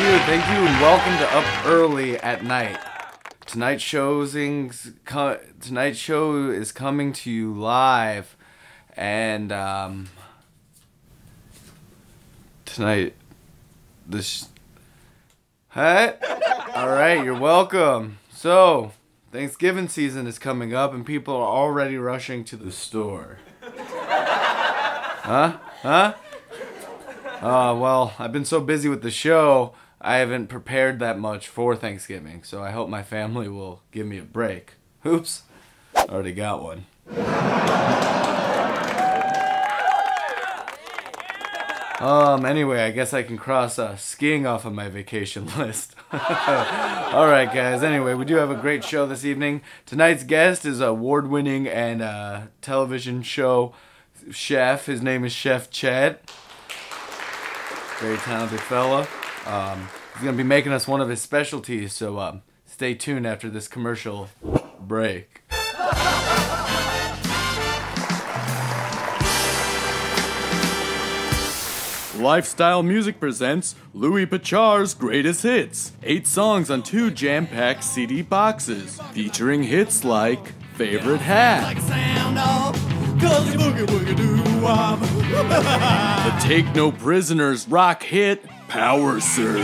you, and welcome to Up Early at Night. Tonight's show is coming to you live, and tonight, hey, all right, you're welcome. So, Thanksgiving season is coming up, and people are already rushing to the store. Huh? Well, I've been so busy with the show, I haven't prepared that much for Thanksgiving, so I hope my family will give me a break. Oops, already got one. Anyway, I guess I can cross skiing off of my vacation list. Alright guys, anyway, we do have a great show this evening. Tonight's guest is an award-winning and television show chef. His name is Chef Chet. Very talented fella. He's going to be making us one of his specialties, so stay tuned after this commercial break. Lifestyle Music presents Louis Pachar's Greatest Hits. 8 songs on 2 jam-packed CD boxes, featuring hits like Favorite Hat, the Take No Prisoners rock hit, Power Surge,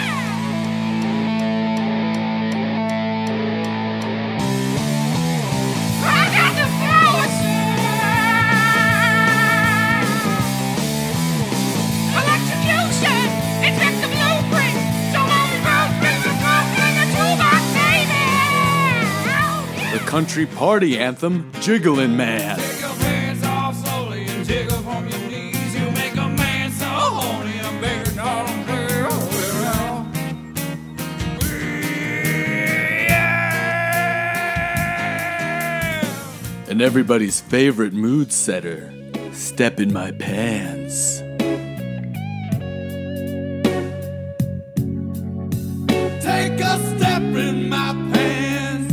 the country party anthem, Jigglin' Man, and everybody's favorite mood setter, Step in My Pants. Take a step in my pants.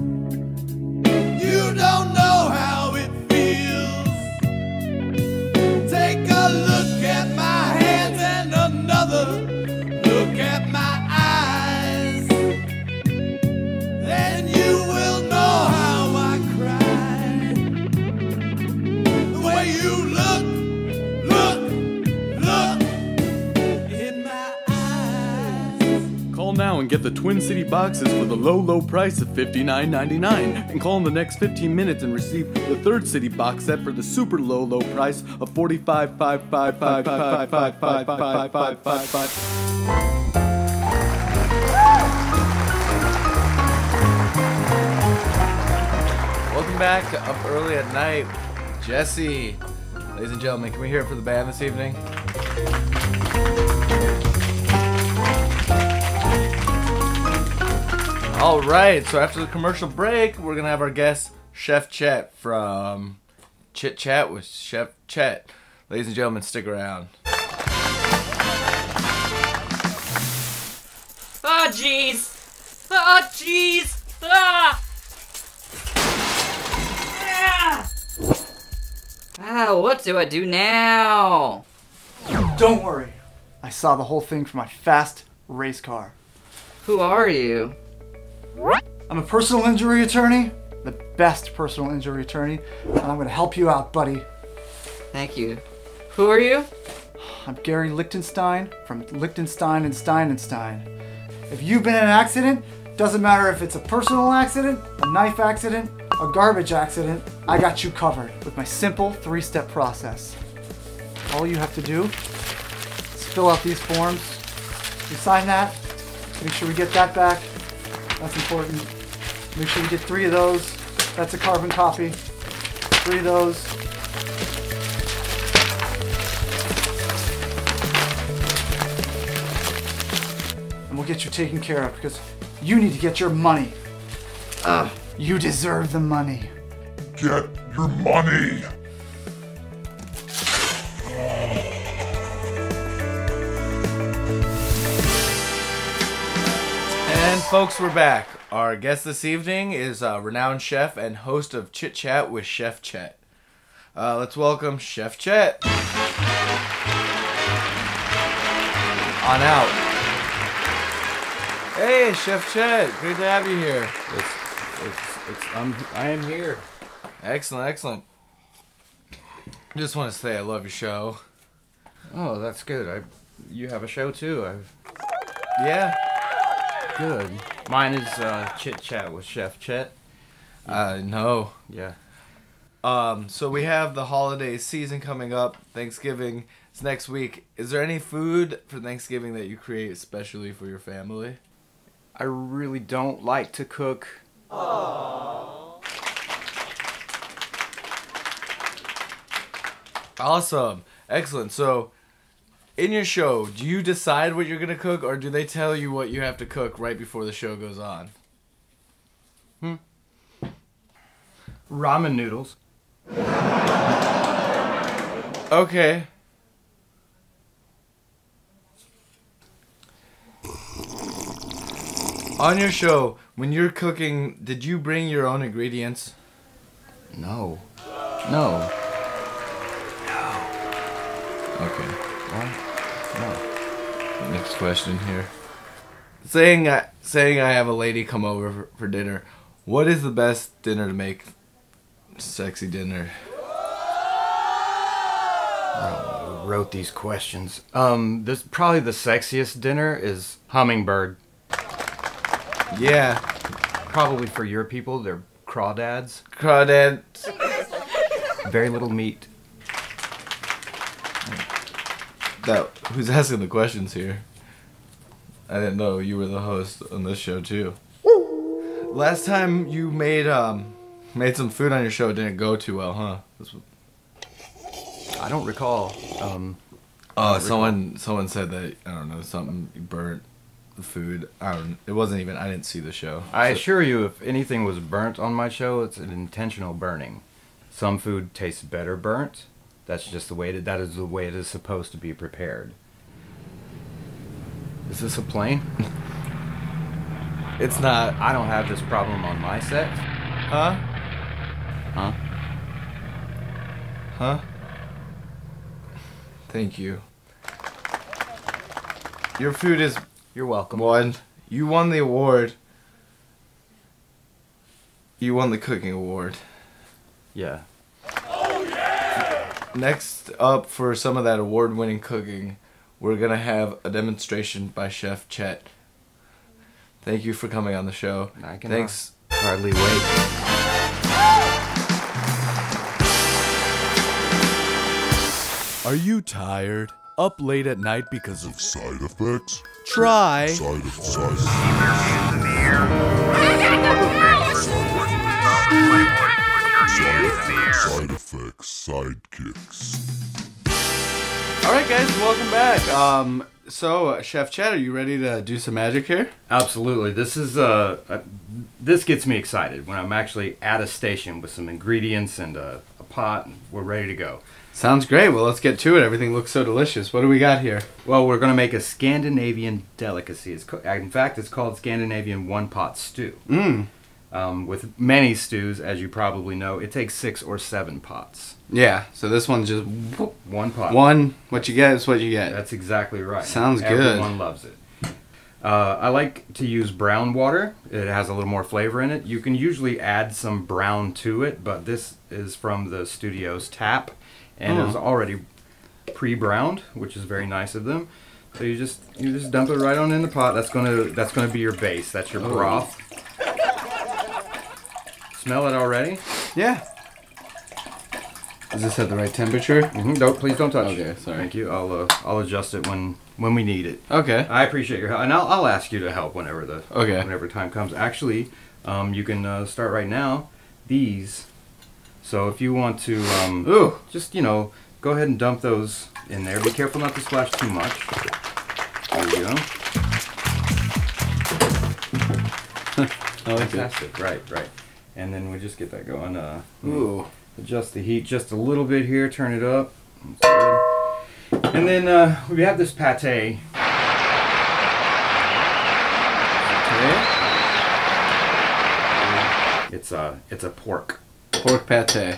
You don't know how it feels. Take a look at my hands and another look at my eyes. Then you will know how I cry. The way you look in my eyes. Call now and get the Twin City boxes for the low price of $59.99. And call in the next 15 minutes and receive the third city box set for the super low price of $45.55. Welcome back to Up Early at Night, Jesse. Ladies and gentlemen, can we hear it for the band this evening? Alright, so after the commercial break, we're going to have our guest, Chef Chet from Chit Chat with Chef Chet. Ladies and gentlemen, stick around. Oh, jeez! Oh, jeez! Ah! Ah, what do I do now? Don't worry. I saw the whole thing from my fast race car. Who are you? I'm a personal injury attorney, the best personal injury attorney, and I'm going to help you out, buddy. Thank you. Who are you? I'm Gary Lichtenstein from Lichtenstein and Stein & Stein. If you've been in an accident, doesn't matter if it's a personal accident, a knife accident, a garbage accident, I got you covered with my simple 3-step process. All you have to do is fill out these forms. You sign that, make sure we get that back. That's important. Make sure we get 3 of those. That's a carbon copy. 3 of those. And we'll get you taken care of because you need to get your money. You deserve the money. Get your money. And folks, we're back. Our guest this evening is a renowned chef and host of Chit Chat with Chef Chet. Let's welcome Chef Chet. On out. Hey, Chef Chet. Great to have you here. I am here. Excellent, excellent. Just want to say I love your show. Oh, that's good. You have a show too. Yeah. Good. Mine is Chit Chat with Chef Chet. No. Yeah. So we have the holiday season coming up. Thanksgiving is next week. Is there any food for Thanksgiving that you create especially for your family? I really don't like to cook. Awesome. Excellent. So, in your show, do you decide what you're going to cook, or do they tell you what you have to cook right before the show goes on? Ramen noodles. Okay. On your show, when you're cooking, did you bring your own ingredients? No. Okay. What? No. Next question here. Saying I have a lady come over for dinner. What is the best dinner to make? Sexy dinner. Who wrote these questions? This probably the sexiest dinner is hummingbird. Yeah. Probably for your people, they're crawdads. Crawdad. Very little meat. Who's asking the questions here? I didn't know you were the host on this show too. Last time you made some food on your show, it didn't go too well, huh? I don't recall. Someone said that, I don't know, something you burnt the food. It wasn't even, I didn't see the show. I assure you, if anything was burnt on my show, it's an intentional burning. Some food tastes better burnt. That's just the way that is the way it is supposed to be prepared. Is this a plane? It's not. I don't have this problem on my set. Huh? Huh? Huh? Thank you. Your food is You're welcome. one. You won the award. You won the cooking award. Yeah. Next up, for some of that award-winning cooking, we're gonna have a demonstration by Chef Chet. Thank you for coming on the show. I can Thanks. hardly wait. Are you tired? Up late at night because of Side effects? try Side effects, sidekicks. All right, guys, welcome back. So Chef Chet, are you ready to do some magic here? Absolutely. This is this gets me excited when I'm actually at a station with some ingredients and a pot, and we're ready to go. Sounds great. Well, let's get to it. Everything looks so delicious. What do we got here? Well, we're going to make a Scandinavian delicacy. In fact, it's called Scandinavian one-pot stew. With many stews, as you probably know, it takes 6 or 7 pots. Yeah, so this one's just One pot. one. What you get is what you get. That's exactly right. Sounds good. Everyone loves it. I like to use brown water. It has a little more flavor in it. You can usually add some brown to it, but this is from the studio's tap, and it's already pre-browned, which is very nice of them. So you just dump it right on in the pot. That's gonna be your base. That's your broth. Smell it already? Yeah. Is this at the right temperature? Don't please don't touch. Okay, sorry. Thank you. I'll adjust it when we need it. Okay. I appreciate your help, and I'll ask you to help whenever Okay. whenever time comes. Actually, you can start right now. These. So if you want to, just go ahead and dump those in there. Be careful not to splash too much. There you go. I like it. Fantastic. Right. And then we just get that going. Ooh. Adjust the heat just a little bit here. Turn it up. That's good. And then we have this pate. It's a pork. Pork pate.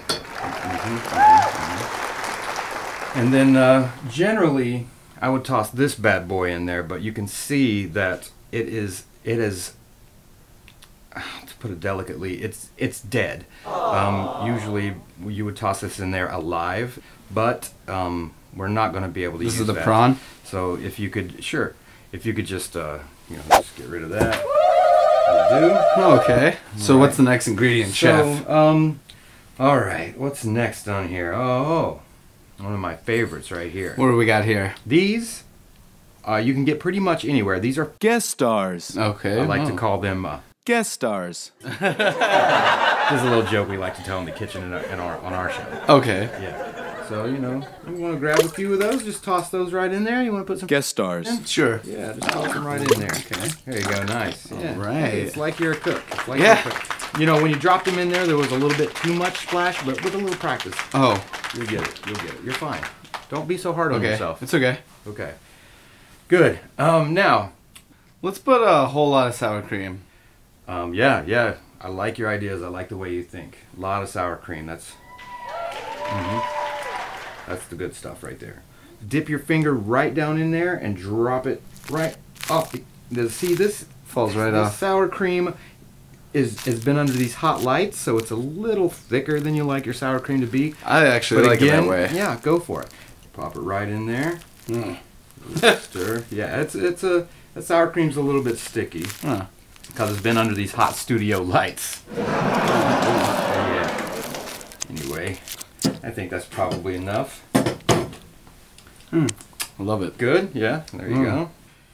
And then generally I would toss this bad boy in there, but you can see that it it is, to put it delicately, it's dead. Usually you would toss this in there alive, but we're not going to be able to use that. This is the prawn? So if you could, sure, if you could just, just get rid of that. That'll do. Okay. So what's the next ingredient, Chef? All right, what's next on here? Oh, one of my favorites right here. What do we got here? These, you can get pretty much anywhere. These are, Guest stars. Okay. I like to call them, Guest stars. this is a little joke we like to tell in the kitchen on our show. Okay. Yeah. So, you want to grab a few of those, just toss those right in there. You want to put some Guest stars. Sure. Yeah, just toss them right in there. Okay. There you go. Nice. Yeah. All right. Hey, it's like you're a cook. It's like Yeah. you're a cook. When you dropped them in there was a little bit too much splash, but with a little practice, Oh. you'll get it. You'll get it. You're fine. Don't be so hard on Okay. yourself. It's okay. Okay. Good. Now, Let's put a whole lot of sour cream. yeah. I like your ideas. I like the way you think. A lot of sour cream. That's the good stuff right there. Dip your finger right down in there and drop it right off. See, this Falls right this off. sour cream has been under these hot lights, so it's a little thicker than you like your sour cream to be. I actually like it that way. Yeah, go for it. Pop it right in there. Mm. Stir. Yeah, the sour cream's a little bit sticky Huh. because it's been under these hot studio lights. Yeah. Anyway, I think that's probably enough. I love it. Good. Yeah. There you go.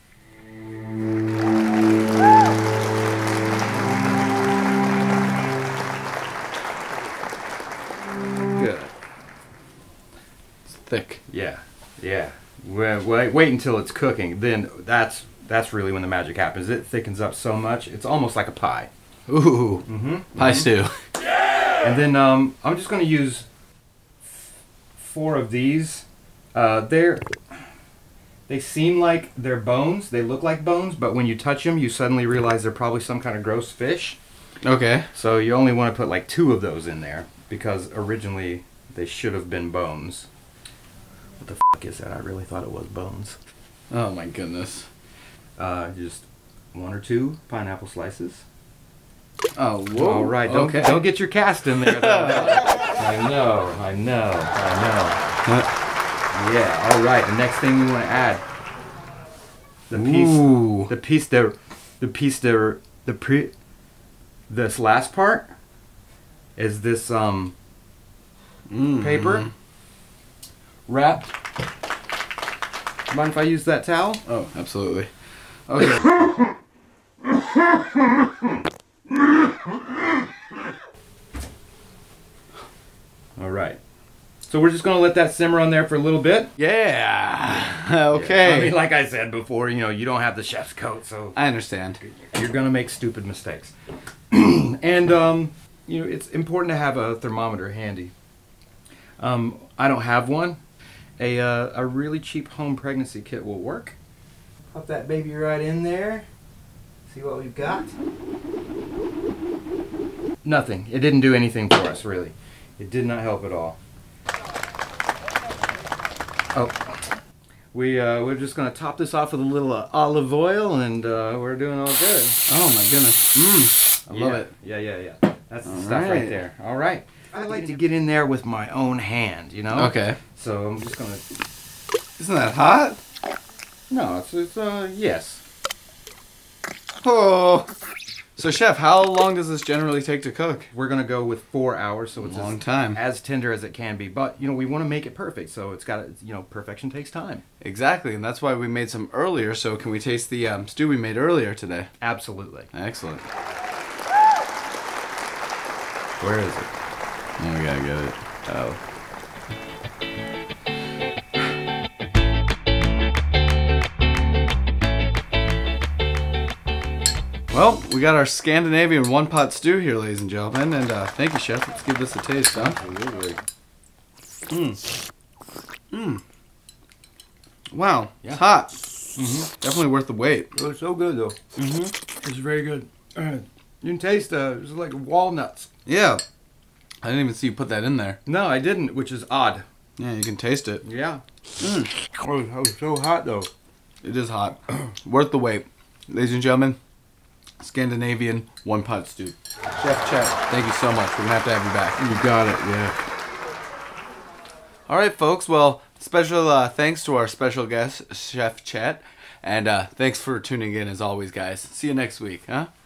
Good. It's thick. Yeah. Wait until it's cooking. Then that's really when the magic happens. It thickens up so much, it's almost like a pie. Ooh. Pie stew. And then I'm just going to use 4 of these. They seem like they're bones. They look like bones, but when you touch them, you suddenly realize they're probably some kind of gross fish. Okay. So you only want to put like 2 of those in there because originally they should have been bones. What the f*** is that? I really thought it was bones. Oh my goodness. Just 1 or 2 pineapple slices. Oh, whoa. All right, don't get your cast in there. Though. I know. Yeah. All right. The next thing we want to add this last part is this paper wrapped. Mind if I use that towel? Oh, absolutely. Okay. All right. So we're just going to let that simmer on there for a little bit. Yeah. Okay. I mean, like I said before, you don't have the chef's coat, so I understand. you're going to make stupid mistakes. And, it's important to have a thermometer handy. I don't have one. A really cheap home pregnancy kit will work. Pop that baby right in there. See what we've got. Nothing. It didn't do anything for us, really. It did not help at all. Oh, we're just gonna top this off with a little olive oil, and we're doing all good. Oh my goodness. I love it. Yeah. That's the stuff right there. All right. I like to get in there with my own hand, Okay. So I'm just gonna. Isn't that hot? No, it's yes. Oh. So, Chef, how long does this generally take to cook? We're gonna go with 4 hours, so it's A long time. as tender as it can be. But we want to make it perfect, so it's got perfection takes time. Exactly, and that's why we made some earlier. So, can we taste the stew we made earlier today? Absolutely. Excellent. Where is it? Oh, we gotta get it. Oh. Well, we got our Scandinavian one-pot stew here, ladies and gentlemen, and thank you, Chef. Let's give this a taste, huh? Absolutely. Wow, it's hot. Definitely worth the wait. It was so good, though. It's very good. You can taste it's like walnuts. Yeah. I didn't even see you put that in there. No, I didn't, which is odd. Yeah, you can taste it. Yeah. Oh, it was so hot, though. It is hot. Worth the wait. Ladies and gentlemen, Scandinavian one-pot stew. Chef Chet, thank you so much. We're gonna have to have you back. You got it, yeah. All right, folks. Well, special thanks to our special guest, Chef Chet, and thanks for tuning in as always, guys. See you next week, huh?